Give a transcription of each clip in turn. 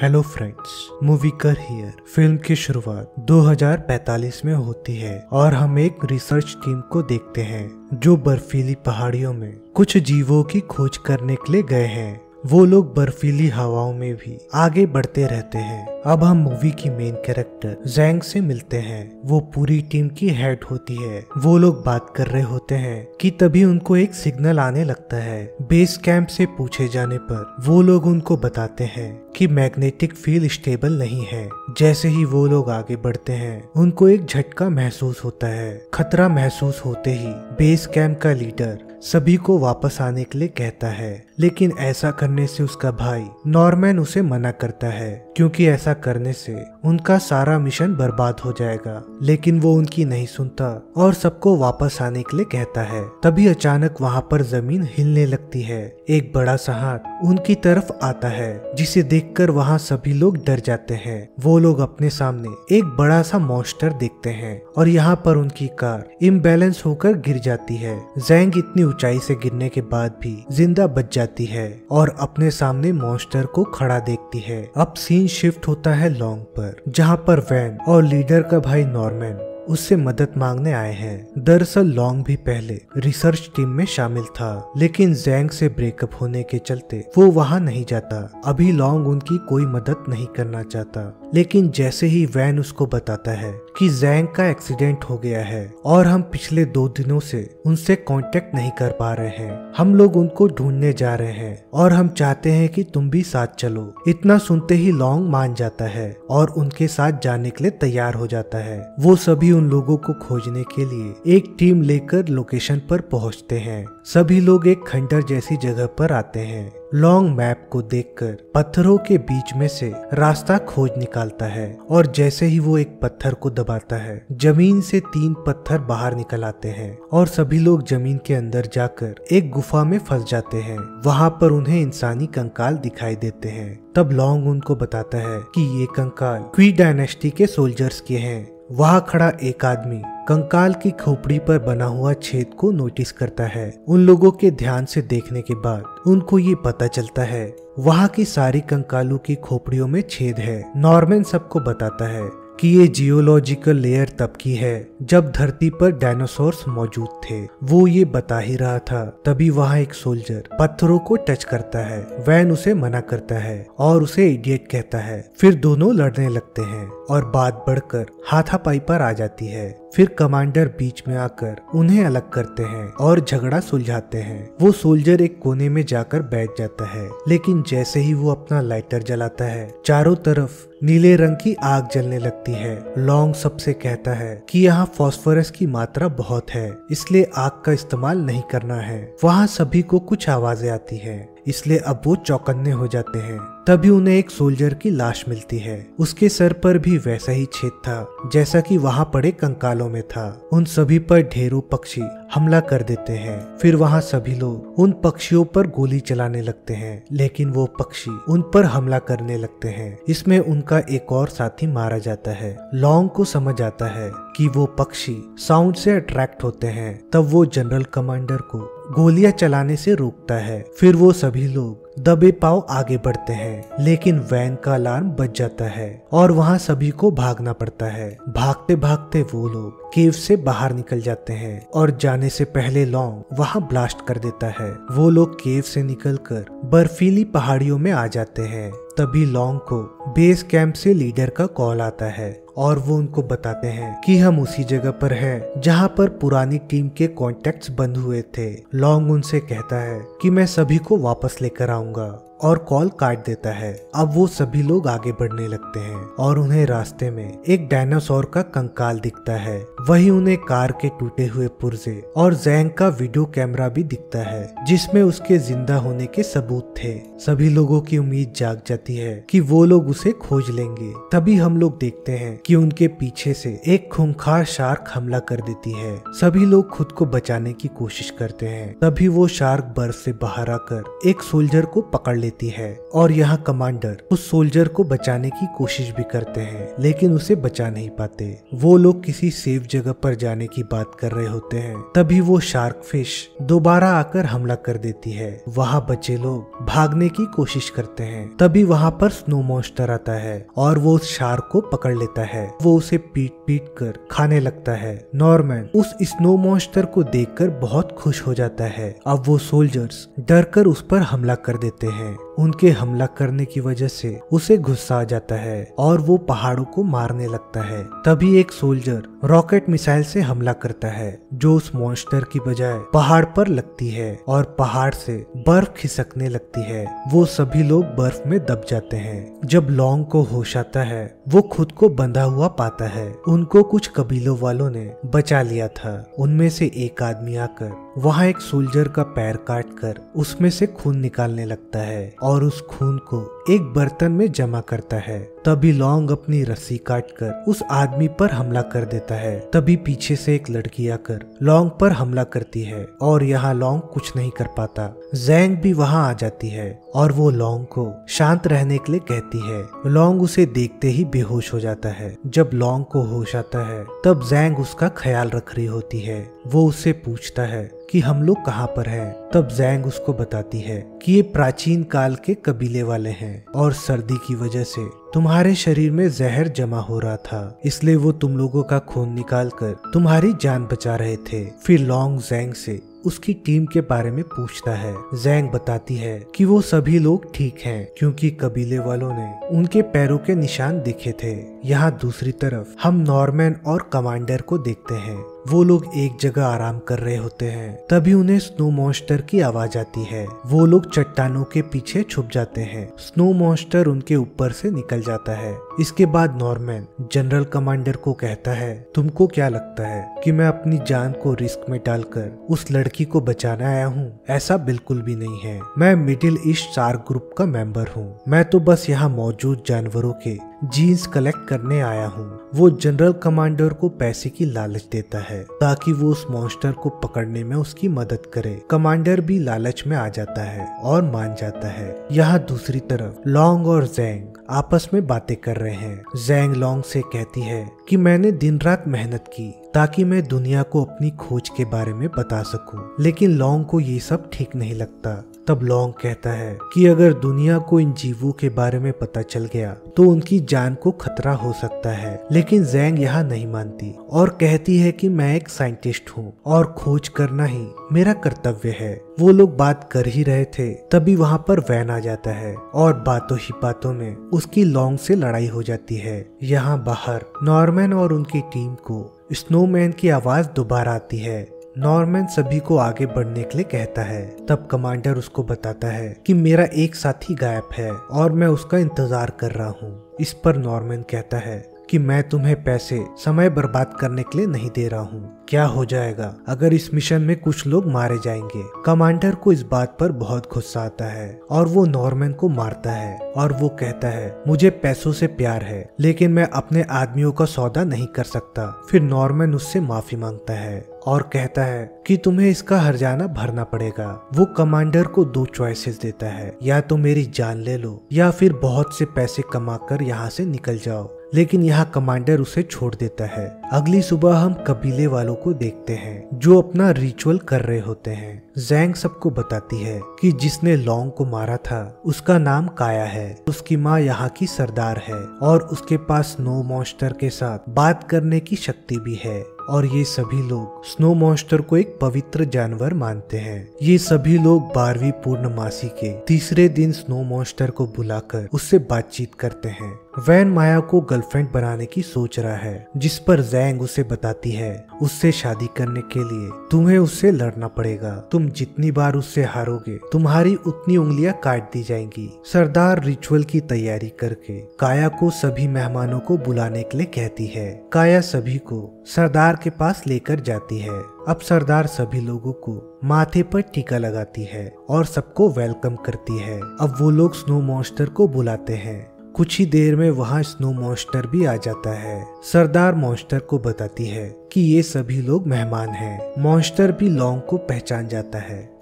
Hello friends, movie कर here film की शुरुआत 2045 में होती है और हम एक रिसर्च टीम को देखते हैं जो बर्फीली पहाड़ियों में कुछ जीवों की खोज करने के लिए गए हैं। वो लोग बर्फीली हवाओं में भी आगे बढ़ते रहते हैं। अब हम मूवी की मेन कैरेक्टर जैंग से मिलते हैं। वो पूरी टीम की हेड होती है। वो लोग बात कर रहे होते हैं कि तभी उनको एक सिग्नल आने लगता है। बेस कैंप से पूछे जाने पर वो लोग उनको बताते हैं कि मैग्नेटिक फील्ड स्टेबल नहीं है। जैसे ही वो लोग आगे बढ़ते हैं उनको एक झटका महसूस होता है। खतरा महसूस होते ही बेस कैंप का लीडर सभी को वापस आने के लिए कहता है, लेकिन ऐसा करने से उसका भाई नॉर्मन उसे मना करता है क्योंकि ऐसा करने से उनका सारा मिशन बर्बाद हो जाएगा। लेकिन वो उनकी नहीं सुनता और सबको वापस आने के लिए कहता है। तभी अचानक वहाँ पर जमीन हिलने लगती है। एक बड़ा सा हाथ उनकी तरफ आता है जिसे देखकर वहाँ सभी लोग डर जाते हैं। वो लोग अपने सामने एक बड़ा सा मॉन्स्टर देखते हैं और यहाँ पर उनकी कार इम्बैलेंस होकर गिर जाती है। जैंग इतनी ऊंचाई से गिरने के बाद भी जिंदा बच जाती है और अपने सामने मॉन्स्टर को खड़ा देखती है। अब सीन शिफ्ट होता है लॉन्ग पर, जहाँ पर वैन और लीडर का भाई नॉर्मन उससे मदद मांगने आए हैं। दरअसल लॉन्ग भी पहले रिसर्च टीम में शामिल था, लेकिन जैंग से ब्रेकअप होने के चलते वो वहां नहीं जाता। अभी लॉन्ग उनकी कोई मदद नहीं करना चाहता, लेकिन जैसे ही वैन उसको बताता है कि जैंग का एक्सीडेंट हो गया है और हम पिछले 2 दिनों से उनसे कांटेक्ट नहीं कर पा रहे हैं, हम लोग उनको ढूंढने जा रहे हैं और हम चाहते हैं कि तुम भी साथ चलो। इतना सुनते ही लॉन्ग मान जाता है और उनके साथ जाने के लिए तैयार हो जाता है। वो सभी उन लोगों को खोजने के लिए एक टीम लेकर लोकेशन पर पहुंचते हैं। सभी लोग एक खंडर जैसी जगह पर आते हैं। लॉन्ग मैप को देखकर पत्थरों के बीच में से रास्ता खोज निकालता है और जैसे ही वो एक पत्थर को दबाता है जमीन से 3 पत्थर बाहर निकल आते हैं और सभी लोग जमीन के अंदर जाकर एक गुफा में फंस जाते हैं। वहाँ पर उन्हें इंसानी कंकाल दिखाई देते हैं। तब लॉन्ग उनको बताता है कि ये कंकाल क्वी डायनेस्टी के सोल्जर्स के हैं। वहाँ खड़ा एक आदमी कंकाल की खोपड़ी पर बना हुआ छेद को नोटिस करता है। उन लोगों के ध्यान से देखने के बाद उनको ये पता चलता है वहाँ की सारी कंकालों की खोपड़ियों में छेद है। नॉर्मन सबको बताता है कि ये जियोलॉजिकल लेयर तब की है जब धरती पर डायनासोर्स मौजूद थे। वो ये बता ही रहा था, तभी वहाँ एक सोल्जर पत्थरों को टच करता है। वैन उसे मना करता है और उसे इडियट कहता है। फिर दोनों लड़ने लगते हैं और बात बढ़कर हाथापाई पर आ जाती है। फिर कमांडर बीच में आकर उन्हें अलग करते हैं और झगड़ा सुलझाते हैं। वो सोल्जर एक कोने में जाकर बैठ जाता है, लेकिन जैसे ही वो अपना लाइटर जलाता है चारों तरफ नीले रंग की आग जलने लगती है। लॉन्ग सबसे कहता है कि यहाँ फास्फोरस की मात्रा बहुत है, इसलिए आग का इस्तेमाल नहीं करना है। वहाँ सभी को कुछ आवाजें आती है, इसलिए अब वो चौकन्ने हो जाते हैं। तभी उन्हें एक सोल्जर की लाश मिलती है। उसके सर पर भी वैसा ही छेद था जैसा कि वहाँ पड़े कंकालों में था। उन सभी पर ढेरों पक्षी हमला कर देते हैं। फिर वहाँ सभी लोग उन पक्षियों पर गोली चलाने लगते हैं, लेकिन वो पक्षी उन पर हमला करने लगते हैं। इसमें उनका एक और साथी मारा जाता है। लॉन्ग को समझ आता है कि वो पक्षी साउंड से अट्रैक्ट होते हैं। तब वो जनरल कमांडर को गोलियां चलाने से रोकता है। फिर वो सभी लोग दबे पांव आगे बढ़ते हैं, लेकिन वैन का अलार्म बज जाता है और वहाँ सभी को भागना पड़ता है। भागते भागते वो लोग केव से बाहर निकल जाते हैं और जाने से पहले लॉन्ग वहाँ ब्लास्ट कर देता है। वो लोग केव से निकलकर बर्फीली पहाड़ियों में आ जाते हैं। तभी लॉन्ग को बेस कैंप से लीडर का कॉल आता है और वो उनको बताते हैं कि हम उसी जगह पर हैं जहां पर पुरानी टीम के कॉन्टेक्ट्स बंद हुए थे। लॉन्ग उनसे कहता है कि मैं सभी को वापस लेकर आऊंगा और कॉल काट देता है। अब वो सभी लोग आगे बढ़ने लगते हैं और उन्हें रास्ते में एक डायनासोर का कंकाल दिखता है। वहीं उन्हें कार के टूटे हुए पुर्जे और जैंग का वीडियो कैमरा भी दिखता है जिसमें उसके जिंदा होने के सबूत थे। सभी लोगों की उम्मीद जाग जाती है कि वो लोग उसे खोज लेंगे। तभी हम लोग देखते हैं कि उनके पीछे से एक खूंखार शार्क हमला कर देती है। सभी लोग खुद को बचाने की कोशिश करते हैं। तभी वो शार्क बर्फ से बाहर आकर एक सोल्जर को पकड़ लेती है और यहाँ कमांडर उस सोल्जर को बचाने की कोशिश भी करते हैं, लेकिन उसे बचा नहीं पाते। वो लोग किसी सेफ जगह पर जाने की बात कर रहे होते हैं, तभी वो शार्क फिश दोबारा आकर हमला कर देती है। वहाँ बचे लोग भागने की कोशिश करते हैं, तभी वहाँ पर स्नो मॉन्स्टर आता है और वो उस शार्क को पकड़ लेता है। वो उसे पीट पीट कर खाने लगता है। नॉर्मन उस स्नो मॉन्स्टर को देखकर बहुत खुश हो जाता है। अब वो सोल्जर्स डर कर उस पर हमला कर देते हैं। उनके हमला करने की वजह से उसे गुस्सा आ जाता है और वो पहाड़ों को मारने लगता है। तभी एक सोल्जर रॉकेट मिसाइल से हमला करता है, जो उस मॉन्स्टर की बजाय पहाड़ पर लगती है और पहाड़ से बर्फ खिसकने लगती है। वो सभी लोग बर्फ में दब जाते हैं। जब लॉन्ग को होश आता है, वो खुद को बंधा हुआ पाता है। उनको कुछ कबीलों वालों ने बचा लिया था। उनमें से एक आदमी आकर वहाँ एक सोल्जर का पैर काट कर उसमें से खून निकालने लगता है और उस खून को एक बर्तन में जमा करता है। तभी लॉन्ग अपनी रस्सी काटकर उस आदमी पर हमला कर देता है। तभी पीछे से एक लड़की आकर लॉन्ग पर हमला करती है और यहाँ लॉन्ग कुछ नहीं कर पाता। जैंग भी वहाँ आ जाती है और वो लॉन्ग को शांत रहने के लिए कहती है। लॉन्ग उसे देखते ही बेहोश हो जाता है। जब लॉन्ग को होश आता है, तब जैंग उसका ख्याल रख रही होती है। वो उससे पूछता है कि हम लोग कहाँ पर हैं। तब जैंग उसको बताती है कि ये प्राचीन काल के कबीले वाले हैं और सर्दी की वजह से तुम्हारे शरीर में जहर जमा हो रहा था, इसलिए वो तुम लोगों का खून निकालकर तुम्हारी जान बचा रहे थे। फिर लॉन्ग जैंग से उसकी टीम के बारे में पूछता है। जैंग बताती है कि वो सभी लोग ठीक हैं, क्योंकि कबीले वालों ने उनके पैरों के निशान दिखे थे। यहाँ दूसरी तरफ हम नॉर्मन और कमांडर को देखते हैं। वो लोग एक जगह आराम कर रहे होते हैं। तभी उन्हें स्नो मॉन्स्टर की आवाज आती है। वो लोग चट्टानों के पीछे छुप जाते हैं। स्नो मॉन्स्टर उनके ऊपर से निकल जाता है। इसके बाद नॉर्मन जनरल कमांडर को कहता है, तुमको क्या लगता है कि मैं अपनी जान को रिस्क में डालकर उस लड़की को बचाने आया हूँ? ऐसा बिल्कुल भी नहीं है। मैं मिडिल ईस्ट शार्क ग्रुप का मेंबर हूँ। मैं तो बस यहाँ मौजूद जानवरों के जीन्स कलेक्ट करने आया हूँ। वो जनरल कमांडर को पैसे की लालच देता है ताकि वो उस मॉन्स्टर को पकड़ने में उसकी मदद करे। कमांडर भी लालच में आ जाता है और मान जाता है। यहाँ दूसरी तरफ लॉन्ग और जैंग आपस में बातें कर रहे हैं। जैंग लॉन्ग से कहती है कि मैंने दिन रात मेहनत की ताकि मैं दुनिया को अपनी खोज के बारे में बता सकूं, लेकिन लॉन्ग को ये सब ठीक नहीं लगता। तब लॉन्ग कहता है कि अगर दुनिया को इन जीवों के बारे में पता चल गया तो उनकी जान को खतरा हो सकता है। लेकिन जैंग यहाँ नहीं मानती और कहती है कि मैं एक साइंटिस्ट हूँ और खोज करना ही मेरा कर्तव्य है। वो लोग बात कर ही रहे थे, तभी वहाँ पर वैन आ जाता है और बातों ही बातों में उसकी लॉन्ग से लड़ाई हो जाती है। यहाँ बाहर नॉर्मन और उनकी टीम को स्नोमैन की आवाज दोबारा आती है। नॉर्मन सभी को आगे बढ़ने के लिए कहता है। तब कमांडर उसको बताता है कि मेरा एक साथी गायब है और मैं उसका इंतजार कर रहा हूँ। इस पर नॉर्मन कहता है कि मैं तुम्हें पैसे समय बर्बाद करने के लिए नहीं दे रहा हूँ। क्या हो जाएगा अगर इस मिशन में कुछ लोग मारे जाएंगे? कमांडर को इस बात पर बहुत गुस्सा आता है और वो नॉर्मन को मारता है और वो कहता है, मुझे पैसों से प्यार है लेकिन मैं अपने आदमियों का सौदा नहीं कर सकता। फिर नॉर्मन उससे माफी मांगता है और कहता है कि तुम्हें इसका हर्जाना भरना पड़ेगा। वो कमांडर को 2 चॉइसेस देता है, या तो मेरी जान ले लो या फिर बहुत से पैसे कमाकर यहाँ से निकल जाओ। लेकिन यहाँ कमांडर उसे छोड़ देता है। अगली सुबह हम कबीले वालों को देखते हैं जो अपना रिचुअल कर रहे होते हैं। जैंग सबको बताती है कि जिसने लॉन्ग को मारा था उसका नाम काया है। उसकी माँ यहाँ की सरदार है और उसके पास स्नो मॉन्स्टर के साथ बात करने की शक्ति भी है और ये सभी लोग स्नो मॉन्स्टर को एक पवित्र जानवर मानते हैं। ये सभी लोग 12वीं पूर्णमासी के तीसरे दिन स्नो मॉन्स्टर को बुलाकर उससे बातचीत करते हैं। वैन माया को गर्लफ्रेंड बनाने की सोच रहा है, जिस पर जैंग उसे बताती है उससे शादी करने के लिए तुम्हें उससे लड़ना पड़ेगा। तुम जितनी बार उससे हारोगे तुम्हारी उतनी उंगलियां काट दी जाएंगी। सरदार रिचुअल की तैयारी करके काया को सभी मेहमानों को बुलाने के लिए कहती है। काया सभी को सरदार के पास लेकर जाती है। अब सरदार सभी लोगों को माथे पर टीका लगाती है और सबको वेलकम करती है। अब वो लोग स्नो मॉन्स्टर को बुलाते हैं। कुछ ही देर में वहाँ स्नो मॉन्स्टर भी आ जाता है। सरदार मॉन्स्टर को बताती है कि ये सभी लोग मेहमान हैं। मॉन्स्टर भी लॉन्ग को पहचान जाता है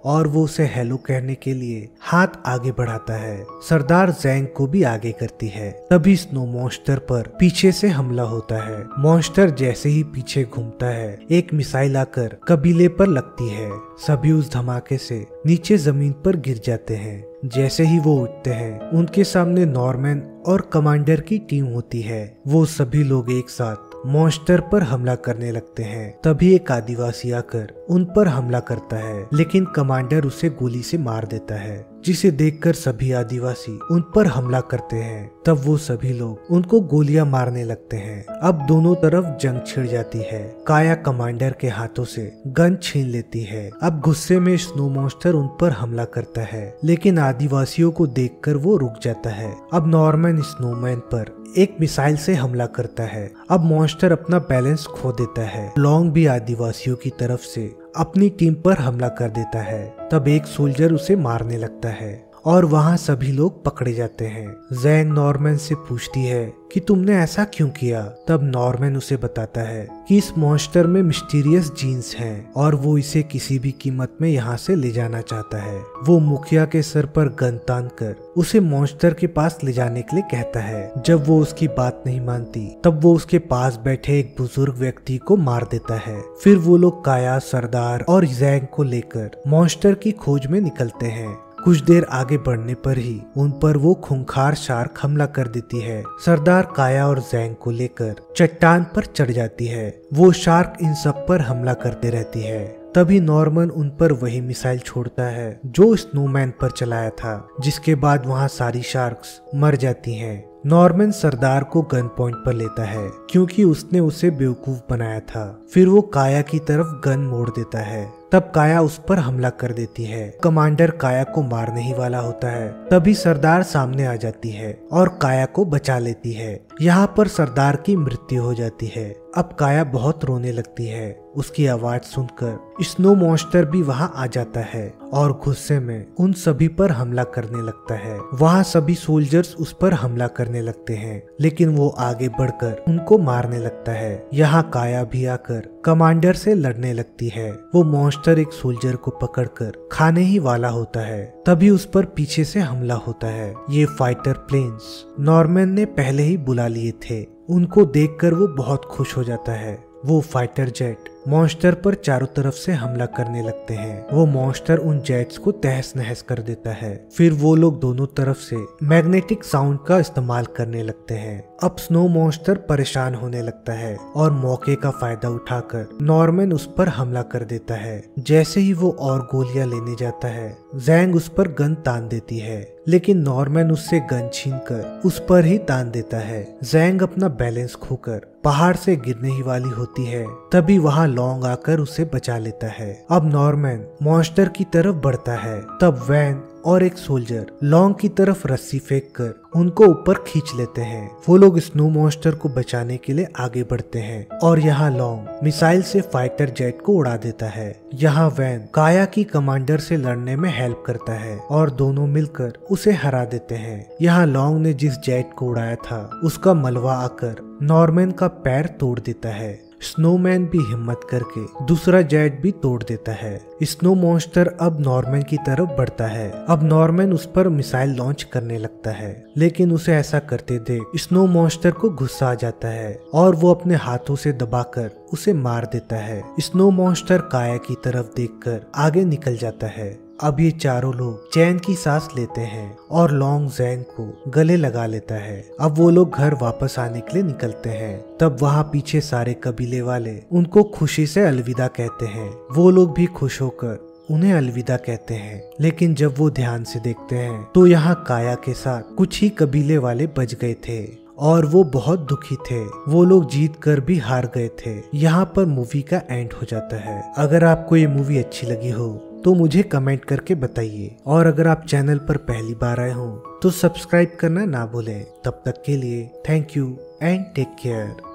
और वो उसे हेलो कहने के लिए हाथ आगे बढ़ाता है। सरदार ज़ैंग को भी आगे करती है। तभी स्नो मॉन्स्टर पर पीछे से हमला होता है। मॉन्स्टर जैसे ही पीछे घूमता है, एक मिसाइल आकर कबीले पर लगती है। सभी उस धमाके से नीचे जमीन पर गिर जाते हैं। जैसे ही वो उठते हैं, उनके सामने नॉर्मन और कमांडर की टीम होती है। वो सभी लोग एक साथ मॉन्स्टर पर हमला करने लगते हैं। तभी एक आदिवासी आकर उन पर हमला करता है, लेकिन कमांडर उसे गोली से मार देता है, जिसे देखकर सभी आदिवासी उन पर हमला करते हैं। तब वो सभी लोग उनको गोलियां मारने लगते हैं। अब दोनों तरफ जंग छिड़ जाती है। काया कमांडर के हाथों से गन छीन लेती है। अब गुस्से में स्नो मॉन्स्टर उन पर हमला करता है, लेकिन आदिवासियों को देखकर वो रुक जाता है। अब नॉर्मन स्नोमैन पर एक मिसाइल से हमला करता है। अब मॉन्स्टर अपना बैलेंस खो देता है। लॉन्ग भी आदिवासियों की तरफ से अपनी टीम पर हमला कर देता है। तब एक सोल्जर उसे मारने लगता है और वहाँ सभी लोग पकड़े जाते हैं। ज़ैंग नॉर्मन से पूछती है कि तुमने ऐसा क्यों किया। तब नॉर्मन उसे बताता है कि इस मॉन्स्टर में मिस्टीरियस जीन्स हैं और वो इसे किसी भी कीमत में यहाँ से ले जाना चाहता है। वो मुखिया के सर पर गन तान कर उसे मॉन्स्टर के पास ले जाने के लिए कहता है। जब वो उसकी बात नहीं मानती, तब वो उसके पास बैठे एक बुजुर्ग व्यक्ति को मार देता है। फिर वो लोग काया, सरदार और ज़ैंग को लेकर मॉन्स्टर की खोज में निकलते हैं। कुछ देर आगे बढ़ने पर ही उन पर वो खूंखार शार्क हमला कर देती है। सरदार काया और ज़ैंग को लेकर चट्टान पर चढ़ जाती है। वो शार्क इन सब पर हमला करते रहती है। तभी नॉर्मन उन पर वही मिसाइल छोड़ता है जो स्नोमैन पर चलाया था, जिसके बाद वहाँ सारी शार्क्स मर जाती हैं। नॉर्मन सरदार को गन पॉइंट पर लेता है क्योंकि उसने उसे बेवकूफ बनाया था। फिर वो काया की तरफ गन मोड़ देता है। तब काया उस पर हमला कर देती है। कमांडर काया को मारने ही वाला होता है। तभी सरदार सामने आ जाती है और काया को बचा लेती है। यहाँ पर सरदार की मृत्यु हो जाती है। अब काया बहुत रोने लगती है। उसकी आवाज सुनकर स्नो मॉन्स्टर भी वहाँ आ जाता है और गुस्से में उन सभी पर हमला करने लगता है। वहाँ सभी सोल्जर्स उस पर हमला करने लगते हैं, लेकिन वो आगे बढ़कर उनको मारने लगता है। यहाँ काया भी आकर कमांडर से लड़ने लगती है। वो मॉन्स्टर एक सोल्जर को पकड़कर खाने ही वाला होता है। तभी उस पर पीछे से हमला होता है। ये फाइटर प्लेन्स नॉर्मन ने पहले ही बुला लिए थे। उनको देखकर वो बहुत खुश हो जाता है। वो फाइटर जेट मॉन्स्टर पर चारों तरफ से हमला करने लगते हैं। वो मॉन्स्टर उन जेट्स को तहस नहस कर देता है। फिर वो लोग दोनों तरफ से मैग्नेटिक साउंड का इस्तेमाल करने लगते हैं। अब स्नो मॉन्स्टर परेशान होने लगता है और मौके का फायदा उठाकर नॉर्मन उस पर हमला कर देता है। जैसे ही वो और गोलियां लेने जाता है, ज़ैंग उस पर गन तान देती है, लेकिन नॉर्मन उससे गन छीनकर उस पर ही तान देता है। ज़ैंग अपना बैलेंस खोकर पहाड़ से गिरने ही वाली होती है। तभी वहाँ लॉन्ग आकर उसे बचा लेता है। अब नॉर्मन मॉन्स्टर की तरफ बढ़ता है। तब वैन और एक सोल्जर लॉन्ग की तरफ रस्सी फेंक कर उनको ऊपर खींच लेते हैं। वो लोग स्नो मॉन्स्टर को बचाने के लिए आगे बढ़ते हैं और यहाँ लॉन्ग मिसाइल से फाइटर जेट को उड़ा देता है। यहाँ वैन काया की कमांडर से लड़ने में हेल्प करता है और दोनों मिलकर उसे हरा देते हैं। यहाँ लॉन्ग ने जिस जेट को उड़ाया था, उसका मलबा आकर नॉर्मन का पैर तोड़ देता है। स्नोमैन भी हिम्मत करके दूसरा जेट भी तोड़ देता है। स्नो मॉन्स्टर अब नॉर्मन की तरफ बढ़ता है। अब नॉर्मन उस पर मिसाइल लॉन्च करने लगता है, लेकिन उसे ऐसा करते देख स्नो मॉन्स्टर को गुस्सा आ जाता है और वो अपने हाथों से दबाकर उसे मार देता है। स्नो मॉन्स्टर काया की तरफ देखकर आगे निकल जाता है। अब ये चारों लोग चैन की सांस लेते हैं और लॉन्ग ज़ैंग को गले लगा लेता है। अब वो लोग घर वापस आने के लिए निकलते हैं। तब वहाँ पीछे सारे कबीले वाले उनको खुशी से अलविदा कहते हैं। वो लोग भी खुश होकर उन्हें अलविदा कहते हैं, लेकिन जब वो ध्यान से देखते हैं तो यहाँ काया के साथ कुछ ही कबीले वाले बच गए थे और वो बहुत दुखी थे। वो लोग जीत कर भी हार गए थे। यहाँ पर मूवी का एंड हो जाता है। अगर आपको ये मूवी अच्छी लगी हो तो मुझे कमेंट करके बताइए, और अगर आप चैनल पर पहली बार आए हो तो सब्सक्राइब करना ना भूलें। तब तक के लिए thank you and take care.